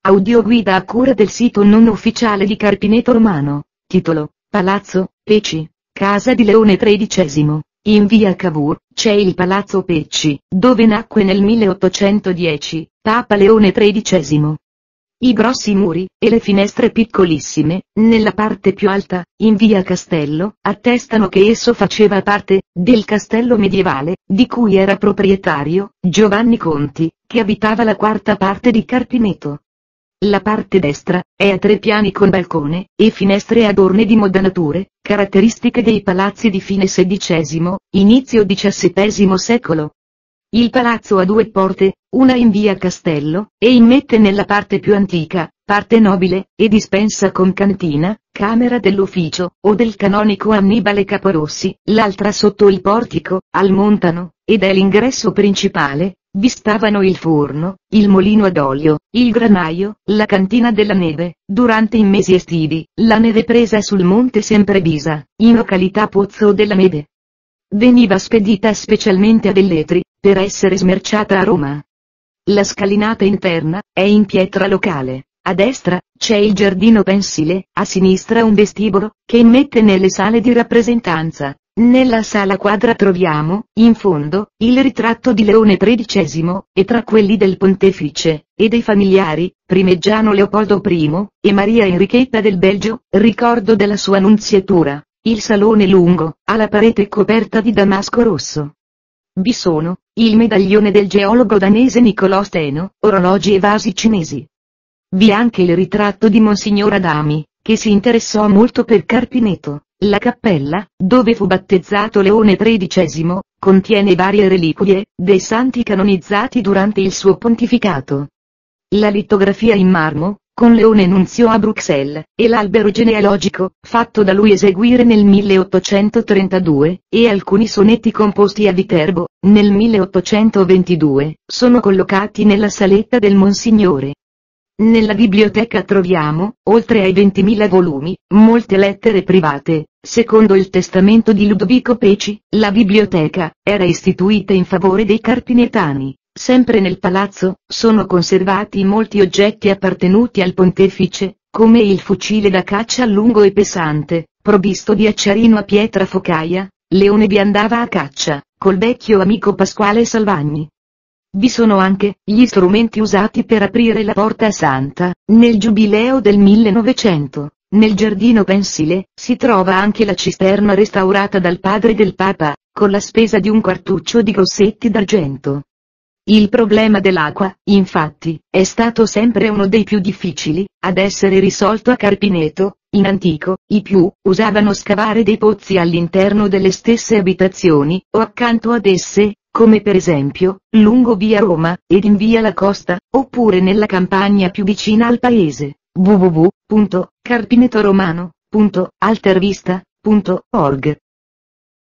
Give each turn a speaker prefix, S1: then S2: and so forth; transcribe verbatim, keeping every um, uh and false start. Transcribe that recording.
S1: Audioguida a cura del sito non ufficiale di Carpineto Romano. Titolo: Palazzo Pecci, Casa di Leone tredicesimo. In via Cavour, c'è il Palazzo Pecci, dove nacque nel milleottocentodieci, Papa Leone tredicesimo. I grossi muri, e le finestre piccolissime, nella parte più alta, in via Castello, attestano che esso faceva parte del castello medievale, di cui era proprietario Giovanni Conti, che abitava la quarta parte di Carpineto. La parte destra è a tre piani con balcone e finestre adorne di modanature, caratteristiche dei palazzi di fine sedicesimo, inizio diciassettesimo secolo. Il palazzo ha due porte, una in via Castello, e immette nella parte più antica, parte nobile, e dispensa con cantina, camera dell'ufficio, o del canonico Annibale Caporossi, l'altra sotto il portico, al montano, ed è l'ingresso principale. Vi stavano il forno, il molino ad olio, il granaio, la cantina della neve. Durante i mesi estivi, la neve presa sul monte Semprevisa, in località Pozzo della Neve, veniva spedita specialmente a Velletri, per essere smerciata a Roma. La scalinata interna è in pietra locale. A destra c'è il giardino pensile, a sinistra un vestibolo, che immette nelle sale di rappresentanza. Nella sala quadra troviamo, in fondo, il ritratto di Leone tredicesimo, e tra quelli del pontefice, e dei familiari, primeggiano Leopoldo primo, e Maria Enrichetta del Belgio, ricordo della sua nunziatura. Il salone lungo, ha la parete coperta di damasco rosso. Vi sono, il medaglione del geologo danese Niccolò Steno, orologi e vasi cinesi. Vi è anche il ritratto di Monsignor Adami, che si interessò molto per Carpineto. La cappella, dove fu battezzato Leone tredicesimo, contiene varie reliquie, dei santi canonizzati durante il suo pontificato. La litografia in marmo, con Leone Nunzio a Bruxelles, e l'albero genealogico, fatto da lui eseguire nel milleottocentotrentadue, e alcuni sonetti composti a Viterbo, nel milleottocentoventidue, sono collocati nella saletta del Monsignore. Nella biblioteca troviamo, oltre ai ventimila volumi, molte lettere private. Secondo il testamento di Ludovico Pecci, la biblioteca era istituita in favore dei carpinetani. Sempre nel palazzo, sono conservati molti oggetti appartenuti al pontefice, come il fucile da caccia lungo e pesante, provvisto di acciarino a pietra focaia. Leone vi andava a caccia, col vecchio amico Pasquale Salvagni. Vi sono anche gli strumenti usati per aprire la porta santa, nel giubileo del millenovecento. Nel giardino pensile, si trova anche la cisterna restaurata dal padre del Papa, con la spesa di un quartuccio di grossetti d'argento. Il problema dell'acqua, infatti, è stato sempre uno dei più difficili ad essere risolto a Carpineto. In antico, i più usavano scavare dei pozzi all'interno delle stesse abitazioni, o accanto ad esse, come per esempio, lungo via Roma, ed in via La Costa, oppure nella campagna più vicina al paese. w w w punto carpinetoromano punto altervista punto org